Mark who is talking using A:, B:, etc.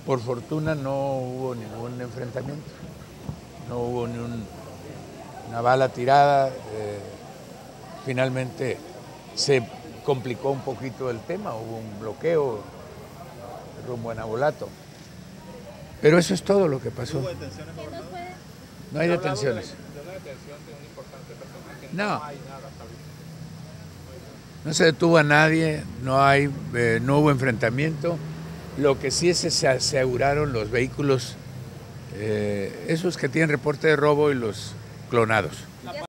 A: Por fortuna no hubo ningún enfrentamiento, no hubo ni una bala tirada. Finalmente se complicó un poquito el tema, hubo un bloqueo rumbo a Nabolato. Pero eso es todo lo que pasó.
B: ¿Hubo detenciones, gobernador?
A: No hay detenciones.
C: De una detención de un importante personaje.
A: No.
C: No hay nada hasta ahorita.
A: No se detuvo a nadie, no hubo enfrentamiento. Lo que sí es que se aseguraron los vehículos, esos que tienen reporte de robo y los clonados.
D: Ya